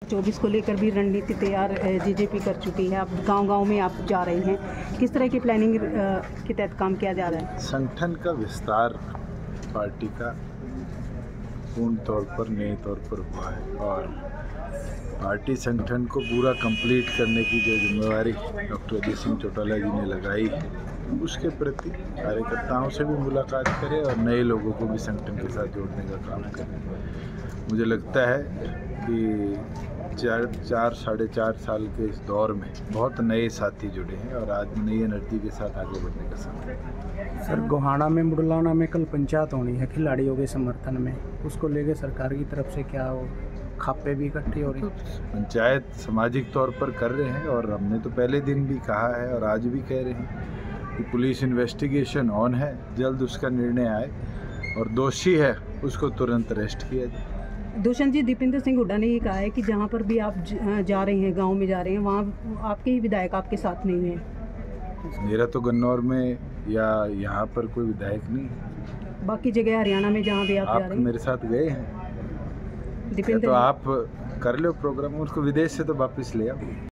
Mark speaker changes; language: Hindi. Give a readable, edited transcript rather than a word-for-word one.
Speaker 1: 2024 को लेकर भी रणनीति तैयार जीजेपी कर चुकी है। अब गांव-गांव में आप जा रहे हैं, किस तरह की प्लानिंग के तहत काम किया जा रहा है?
Speaker 2: संगठन का विस्तार पार्टी का पूर्ण तौर पर नए तौर पर हुआ है और पार्टी संगठन को पूरा कंप्लीट करने की जो जिम्मेवारी डॉक्टर अजीत सिंह चौटाला जी ने लगाई है, उसके प्रति कार्यकर्ताओं से भी मुलाकात करें और नए लोगों को भी संगठन के साथ जोड़ने का काम करें। मुझे लगता है कि 4-4.5 साल के इस दौर में बहुत नए साथी जुड़े हैं और आज नई एनर्जी के साथ आगे बढ़ने का समय है।
Speaker 3: सर, गोहाना में मुडलाना में कल पंचायत होनी है खिलाड़ियों के समर्थन में, उसको लेकर सरकार की तरफ से क्या हो, खापे भी इकट्ठी हो रही?
Speaker 2: पंचायत सामाजिक तौर पर कर रहे हैं और हमने तो पहले दिन भी कहा है और आज भी कह रहे हैं कि पुलिस इन्वेस्टिगेशन ऑन है, जल्द उसका निर्णय आए और दोषी है उसको तुरंत अरेस्ट किया जाए।
Speaker 1: दुष्यंत जी, दीपेंद्र सिंह हुड्डा ने ये कहा है कि जहाँ पर भी आप जा रहे हैं, गांव में जा रहे हैं, वहाँ आपके ही विधायक आपके साथ नहीं है।
Speaker 2: मेरा तो गन्नौर में या यहाँ पर कोई विधायक नहीं है।
Speaker 1: बाकी जगह हरियाणा में जहाँ भी आप जा रहे हैं,
Speaker 2: मेरे साथ गए हैं।
Speaker 1: दीपेंद्र
Speaker 2: तो आप कर लो प्रोग्राम, उसको विदेश से तो वापस ले आओ।